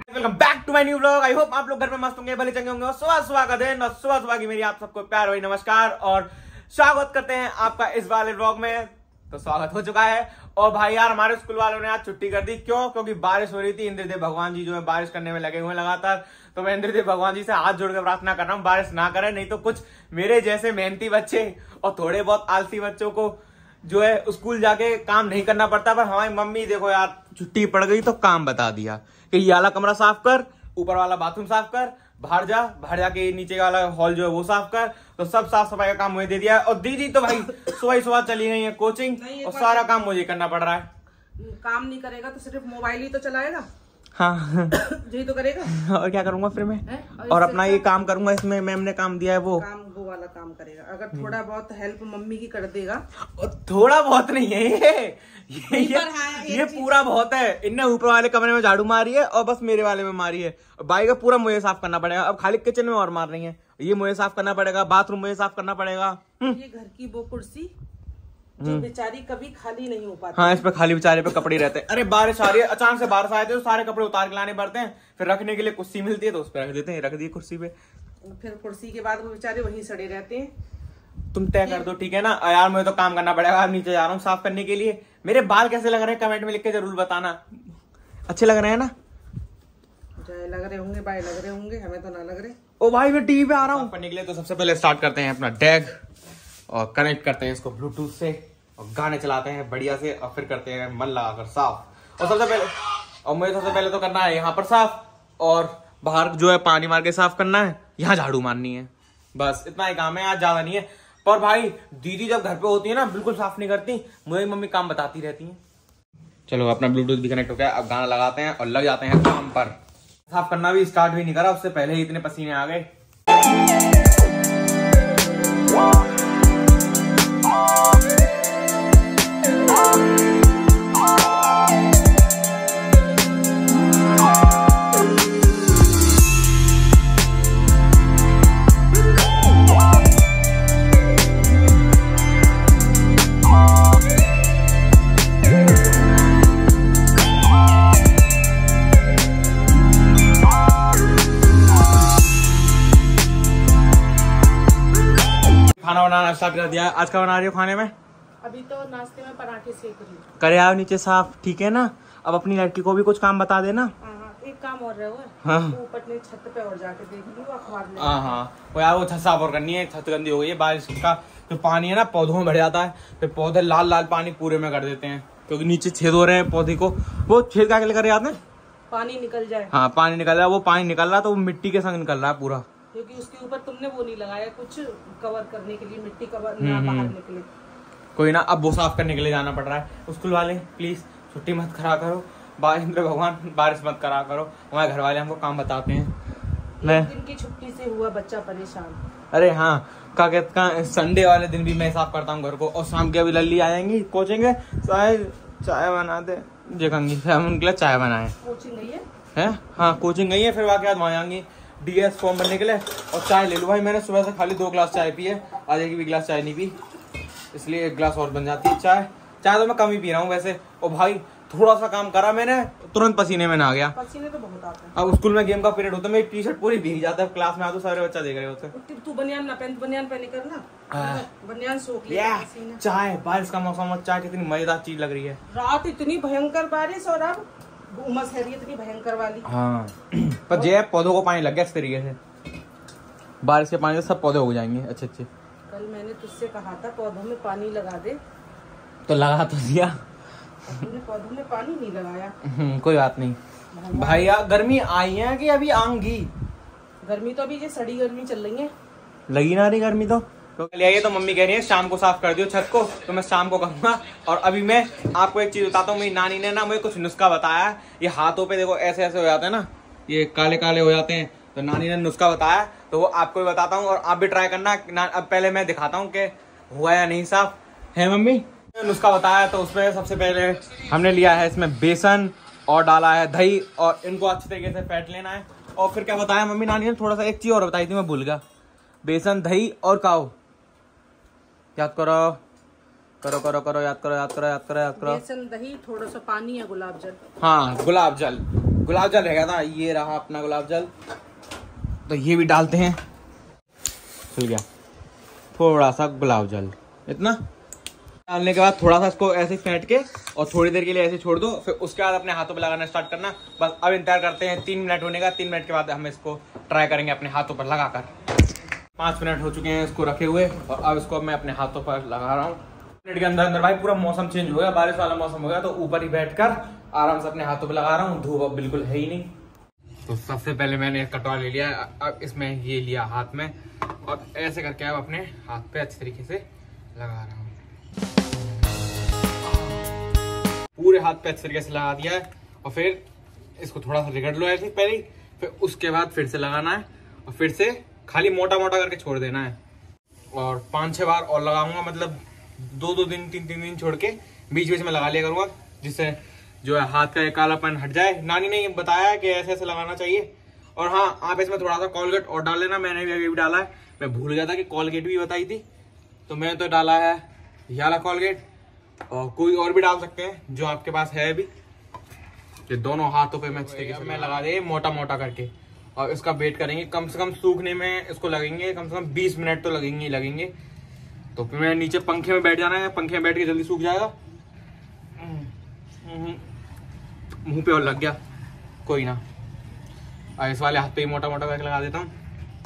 Welcome back to my new vlog. I hope आप लोग घर में मस्त होंगे, भले चंगे होंगे। और सुबह का दिन और सुबह की मेरी आप सबको प्यार भरी नमस्कार और स्वागत करते हैं आपका इस वाले व्लॉग में। तो स्वागत हो चुका है। और भाई यार हमारे स्कूल वालों ने आज छुट्टी कर दी। क्यों? क्योंकि बारिश हो रही थी। इंद्रदेव भगवान जी जो है बारिश करने में लगे हुए लगातार। तो मैं इंद्रदेव भगवान जी से हाथ जोड़ के प्रार्थना कर रहा हूँ बारिश ना करे, नहीं तो कुछ मेरे जैसे मेहनती बच्चे और थोड़े बहुत आलसी बच्चों को जो है स्कूल जाके काम नहीं करना पड़ता। पर हमारी मम्मी देखो यार छुट्टी पड़ गई तो काम बता दिया कि ये वाला कमरा साफ कर, ऊपर वाला बाथरूम साफ कर, बाहर जाके नीचे वाला हॉल जो है वो साफ कर। तो सब साफ सफाई का काम मुझे दे दिया है। और दीदी तो भाई सुबह चली गई है कोचिंग और सारा काम मुझे करना पड़ रहा है। काम नहीं करेगा तो सिर्फ मोबाइल ही तो चलाएगा। हाँ यही तो करेगा। और क्या करूंगा फिर मैं? और अपना ये काम करूंगा। इसमें मैम ने काम दिया है वो वाला काम करेगा। अगर थोड़ा बहुत हेल्प मम्मी की कर देगा। और थोड़ा बहुत नहीं है ये पूरा बहुत है। इनने ऊपर वाले कमरे में झाड़ू मारी है और बस मेरे वाले में मारी है। बाई का पूरा मुझे साफ करना पड़ेगा। अब खाली किचन में और मार रही है, ये मुझे साफ करना पड़ेगा। बाथरूम मुझे साफ करना पड़ेगा। ये घर की वो कुर्सी जो बेचारी कभी खाली नहीं हो पाती। हाँ, इस पे खाली बेचारे पे कपड़े रहते हैं। अरे बारिश आ रही है, अचानक से बारिश आए थे तो सारे कपड़े उतार के लाने पड़ते हैं। फिर रखने के लिए कुर्सी मिलती है तो उस पर रख देते हैं। रख दिए कुर्सी पे, फिर कुर्सी के बाद वो बेचारे वहीं सड़े रहते हैं। तुम तय कर दो ठीक है ना यार। मुझे तो काम करना पड़ेगा। नीचे जा रहा हूँ साफ करने के लिए। मेरे बाल कैसे लग रहे हैं कमेंट में लिख के जरूर बताना। अच्छे लग रहे हैं ना? जय लग रहे होंगे, बाय लग रहे होंगे, हमें तो ना लग रहे। ओ भाई मैं टीवी पे आ रहा हूँ करने के लिए। तो सबसे पहले स्टार्ट करते हैं अपना डैग और कनेक्ट करते हैं इसको ब्लूटूथ से और गाने चलाते हैं बढ़िया से। और फिर करते हैं मन लगाकर साफ। और मुझे सबसे पहले तो करना है यहाँ पर साफ और बाहर जो है पानी मार के साफ करना है। यहाँ झाड़ू मारनी है, बस इतना ही काम है। आज ज्यादा नहीं है। पर भाई दीदी जब घर पे होती है ना बिल्कुल साफ नहीं करती, मुझे मम्मी काम बताती रहती है। चलो अपना ब्लूटूथ भी कनेक्ट हो गया। अब गाना लगाते हैं और लग जाते हैं काम पर। साफ करना भी स्टार्ट भी नहीं करा, उससे पहले ही इतने पसीने आ गए। खाना बनाना स्टार्ट कर दिया। आज का बना रही हो खाने में? अभी तो नाश्ते में पराठे सेक रही हूँ। करे आओ नीचे साफ, ठीक है ना? अब अपनी लड़की को भी कुछ काम बता देना। एक काम और रहा है। हाँ। ऊपर छत पे और जाके देख लूँ अखबार में। हाँ वो यार वो छत साफ और करनी है। छत गंदी हो गई है। बारिश का जो पानी है ना पौधों में भर जाता है। फिर पौधे लाल लाल पानी पूरे में कर देते हैं क्योंकि नीचे छेद हो रहे हैं पौधे को। वो छेद क्या कर रहे हैं? पानी निकल जाए। हाँ पानी निकल रहा है। वो पानी निकल रहा है तो वो मिट्टी के संग निकल रहा है पूरा, क्योंकि उसके ऊपर तुमने वो नहीं लगाया कुछ कवर करने के लिए, मिट्टी कवर ना बाहर निकले। कोई ना, अब वो साफ करने के लिए जाना पड़ रहा है। स्कूल वाले प्लीज छुट्टी मत करा करो। इंद्र भगवान बारिश मत करा करो। हमारे घर वाले हमको काम बताते हैं। मैं दिन की छुट्टी से हुआ बच्चा परेशान। अरे हाँ का संडे वाले दिन भी मैं साफ करता हूँ घर को। और शाम के अभी लल्ली आ जाएंगी कोचिंग है, चाय बना दे देखंगी। उनके लिए चाय बनाए। कोचिंग गई है? हाँ कोचिंग गई है। फिर वाकई वहाँ जाएंगी DS फॉर्म भरने के लिए। और चाय ले लो भाई। मैंने सुबह से खाली 2 गिलास चाय पी है। आज एक भी गिलास चाय नहीं पी, इसलिए 1 गिलास और बन जाती है चाय। चाय तो मैं कम ही पी रहा हूँ वैसे। और भाई थोड़ा सा काम करा मैंने तुरंत पसीने में ना गया। पसीने तो बहुत आते हैं। अब स्कूल में गेम का पीरियड होता है, मेरी टी-शर्ट पूरी भीग जाता है। क्लास में आते सारे बच्चा देख रहे होते हैं। तू बनियान ना पहन, बनियान पहने करना। बनियान सोख ले। चाय बारिश का मौसम और चाय कितनी मजेदार चीज लग रही है। रात इतनी भयंकर बारिश और अब उमस है इतनी भयंकर वाली। हाँ पर जे पौधों को पानी लग गया इस तरीके से। बारिश के पानी से सब पौधे हो जाएंगे अच्छे अच्छे। कल मैंने तुझसे कहा था पौधों में पानी लगा दे, तो लगा तो दिया। तूने पौधों में पानी नहीं लगाया। कोई बात नहीं भाई। यार गर्मी आई है कि अभी आऊंगी? गर्मी तो अभी ये सड़ी गर्मी चल रही है। लगी ना रही गर्मी तो ये तो मम्मी कह रही है शाम को साफ कर दियो छत को। तो मैं शाम को करूंगा। और अभी मैं आपको एक चीज बताता हूँ। मेरी नानी ने ना मुझे कुछ नुस्खा बताया। ये हाथों पे देखो ऐसे ऐसे हो जाते हैं ना, ये काले काले हो जाते हैं। तो नानी ने नुस्खा बताया तो वो आपको भी बताता हूँ और आप भी ट्राई करना। अब पहले मैं दिखाता हूँ कि हुआ या नहीं साफ है। मम्मी नुस्खा बताया तो उसमें सबसे पहले हमने लिया है इसमें बेसन और डाला है दही और इनको अच्छे तरीके से फेंट लेना है। और फिर क्या बताया मम्मी नानी ने? थोड़ा सा एक चीज और बताई थी मैं भूल गया। बेसन दही और काओ याद करो करो करो करो याद करो याद करो याद करो याद करो। बेसन दही थोड़ा सा पानी या गुलाब जल। हाँ गुलाब जल गुलाब जल रह गया था, ये रहा अपना गुलाब जल, तो ये भी डालते हैं। चल गया थोड़ा सा गुलाब जल, इतना डालने के बाद थोड़ा सा इसको ऐसे फेंट के और थोड़ी देर के लिए ऐसे छोड़ दो। फिर उसके बाद अपने हाथों पे लगाना स्टार्ट करना। बस अब इंतजार करते हैं 3 मिनट होने का। 3 मिनट के बाद हम इसको ट्राई करेंगे अपने हाथों पर लगाकर। 5 मिनट हो चुके हैं इसको रखे हुए और अब इसको मैं अपने हाथों पर लगा रहा हूँ। मिनट के अंदर अंदर भाई पूरा मौसम चेंज हो गया, बारिश वाला मौसम हो गया, तो ऊपर ही बैठकर आराम से अपने हाथों पर लगा रहा हूँ। धूप अब बिल्कुल है ही नहीं। तो सबसे पहले मैंने कटोरा ले लिया, अब इसमें ये लिया हाथ में और ऐसे करके अब अपने हाथ पे अच्छी तरीके से लगा रहा हूँ। पूरे हाथ पे अच्छे तरीके से लगा दिया है और फिर इसको थोड़ा सा रगड़ लो ऐसे पहले, फिर उसके बाद फिर से लगाना है और फिर से खाली मोटा मोटा करके छोड़ देना है। और 5-6 बार और लगाऊंगा, मतलब 2-2 दिन 3-3 दिन छोड़ के बीच बीच में लगा लिया करूंगा, जिससे जो है हाथ का कालापन हट जाए। नानी ने बताया कि ऐसे ऐसे लगाना चाहिए। और हाँ, आप इसमें थोड़ा सा कोलगेट और डाल लेना, मैंने भी अभी डाला है। मैं भूल गया था कि कोलगेट भी बताई थी, तो मैंने तो डाला है ये वाला कोलगेट, और कोई और भी डाल सकते हैं जो आपके पास है अभी। ये दोनों हाथों पे मैं मैं लगा दे मोटा मोटा करके, और इसका वेट करेंगे। कम से कम सूखने में इसको लगेंगे कम से कम 20 मिनट तो लगेंगे ही लगेंगे। तो फिर मैं नीचे पंखे में बैठ जाना है, पंखे में बैठ के जल्दी सूख जाएगा। मुंह पे और लग गया, कोई ना। इस वाले हाथ पे ही मोटा मोटा करके लगा देता हूँ।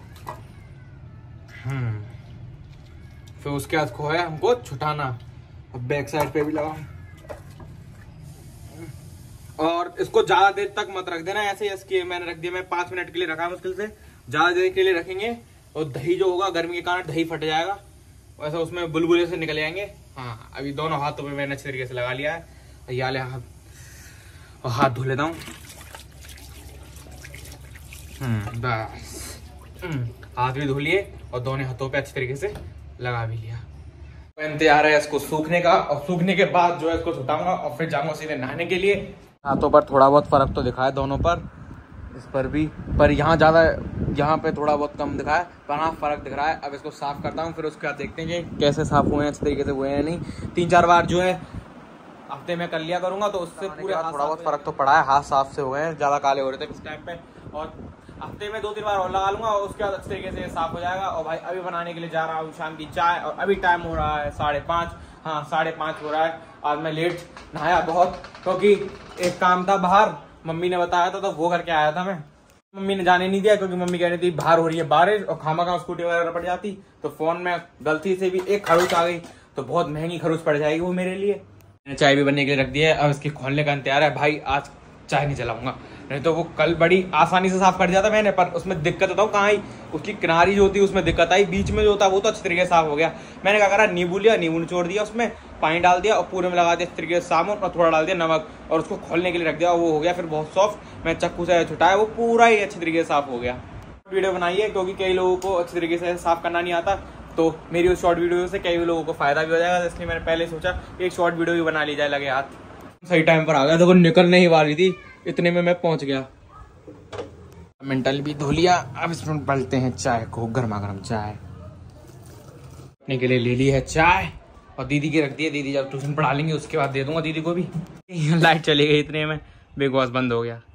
फिर उसके बाद को है हमको छुटाना। अब बैक साइड पे भी लगा, और इसको ज्यादा देर तक मत रख देना ऐसे। इसकी मैंने रख दिया, मैं 5 मिनट के लिए रखा मुश्किल से। ज्यादा देर के लिए रखेंगे और दही जो होगा गर्मी के कारण दही फट जाएगा, वैसे उसमें बुलबुले से निकल जाएंगे। हाँ, अभी दोनों हाथों पे मैंने अच्छे तरीके से लगा लिया है। ये वाले हाथ धो लेता हूँ। बस हाथ भी धो लिए और दोनों हाथों पे अच्छी तरीके से लगा भी लिया। इंतजार है इसको सूखने का, और सूखने के बाद जो है इसको छुटाऊंगा और फिर जाऊंगा सीधे नहाने के लिए। हाथों पर थोड़ा बहुत फर्क तो दिखा है दोनों पर, इस पर भी, पर यहाँ ज्यादा, यहाँ पे थोड़ा बहुत कम दिखा है, पर हाँ फर्क दिख रहा है। अब इसको साफ करता हूँ, फिर उसके बाद देखते हैं कि कैसे साफ हुए हैं, अच्छे तरीके से हुए हैं नहीं। 3-4 बार जो है हफ्ते में कर लिया करूंगा, तो उससे पूरे थोड़ा बहुत फर्क तो पड़ा है। हाथ साफ से हुए हैं, ज्यादा काले हो रहे थे इस टाइम पे, और हफ्ते में 2-3 बार और लगा लूंगा और उसके बाद अच्छे तरीके से साफ हो जाएगा। और भाई अभी बनाने के लिए जा रहा हूँ शाम की चाय, और अभी टाइम हो रहा है 5:30। हाँ, 5:30 हो रहा है। आज मैं लेट नहाया बहुत, क्योंकि एक काम था बाहर, मम्मी ने बताया था तो वो करके आया था मैं। मम्मी ने जाने नहीं दिया, क्योंकि मम्मी कह रही थी बाहर हो रही है बारिश और खामा स्कूटी वगैरह पड़ जाती, तो फोन में गलती से भी एक खरूच आ गई, तो बहुत महंगी खरूच पड़ जाएगी वो मेरे लिए। मैंने चाय भी बनने के लिए रख दी है, अब इसके खोलने का इंतजार है। भाई आज चाय नहीं चलाऊंगा, नहीं तो वो कल बड़ी आसानी से साफ कर दिया था मैंने, पर उसमें दिक्कत होता हूँ कहाँ आई, उसकी किनारी जो होती है उसमें दिक्कत आई, बीच में जो होता है वो तो अच्छी तरीके से साफ हो गया। मैंने क्या करा, नींबू लिया, नींबू निचोड़ दिया, उसमें पानी डाल दिया और पूरे में लगा दिया इस तरीके से साबुन, और थोड़ा डाल दिया नमक, और उसको खोलने के लिए रख दिया। वो हो गया फिर बहुत सॉफ्ट। मैं चक्कू से छुटाया, वो पूरा ही अच्छी तरीके से साफ हो गया। वीडियो बनाई है क्योंकि कई लोगों को अच्छी तरीके से साफ करना नहीं आता, तो मेरी उस शॉर्ट वीडियो से कई लोगों को फायदा भी हो जाएगा, इसलिए मैंने पहले सोचा एक शॉर्ट वीडियो भी बना ली जाए लगे हाथ। सही टाइम पर आ गया, देखो निकल नहीं वाली थी, इतने में मैं पहुंच गया। मेंटल भी धो लिया, अब इसमें डालते हैं चाय को, गर्मा गर्म चाय। अपने के लिए ले ली है चाय और दीदी की रख दी है, दीदी जब ट्यूशन पढ़ा लेंगे उसके बाद दे दूंगा दीदी को भी। लाइट चली गई, इतने में बिग बॉस बंद हो गया।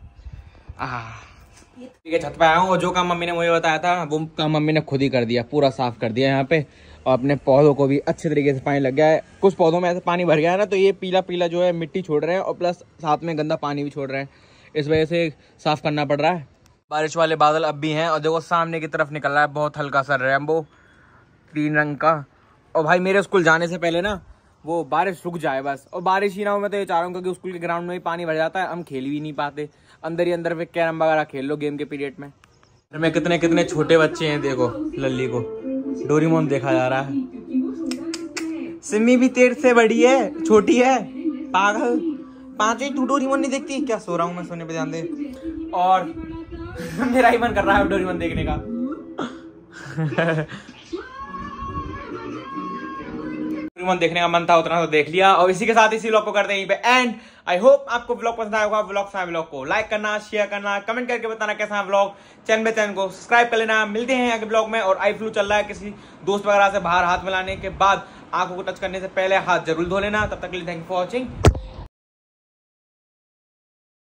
ठीक है, छत पे आया हूँ और जो काम मम्मी ने मुझे बताया था वो काम मम्मी ने खुद ही कर दिया, पूरा साफ कर दिया यहाँ पे। और अपने पौधों को भी अच्छे तरीके से पानी लग गया है। कुछ पौधों में ऐसे पानी भर गया है ना, तो ये पीला पीला जो है मिट्टी छोड़ रहे हैं, और प्लस साथ में गंदा पानी भी छोड़ रहे हैं, इस वजह से साफ करना पड़ रहा है। बारिश वाले बादल अब भी हैं, और देखो सामने की तरफ निकल रहा है बहुत हल्का सा रेनबो 3 रंग का। और भाई मेरे स्कूल जाने से पहले ना वो बारिश रुक जाए बस, और बारिश ही ना हो। मैं तो ये चाह रहा हूँ, क्योंकि स्कूल के ग्राउंड में ही पानी भर जाता है, हम खेल भी नहीं पाते, अंदर ही अंदर पे कैरम वगैरह खेल लो गेम के पीरियड में। घर में कितने कितने छोटे बच्चे हैं, देखो लल्ली को डोरेमोन देखा जा रहा है। सिम्मी भी तेरे से बड़ी है, छोटी है, पागल 5 तू डोरेमोन नहीं देखती क्या? सो रहा हूँ मैं, सोने पे ध्यान दे। और मेरा ही मन कर रहा है डोरेमोन देखने का। डोरेमोन देखने का मन था, उतना तो देख लिया। और इसी के साथ इसी व्लॉग को करते हैं यहीं पे एंड। आई होप आपको व्लॉग पसंद आया होगा। व्लॉग को लाइक करना, शेयर करना, कमेंट करके बताना कैसा है व्लॉग। चैनल को सब्सक्राइब कर लेना। मिलते हैं आगे ब्लॉग में। और आई फ्लू चल रहा है, किसी दोस्त वगैरह से बाहर हाथ मिलाने के बाद, आंखों को टच करने से पहले हाथ जरूर धो लेना। तब तक के लिए थैंक यू फॉर वॉचिंग।